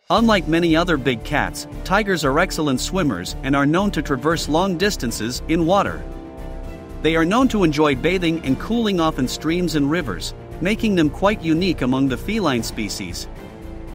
Unlike many other big cats, tigers are excellent swimmers and are known to traverse long distances in water. They are known to enjoy bathing and cooling off in streams and rivers, making them quite unique among the feline species.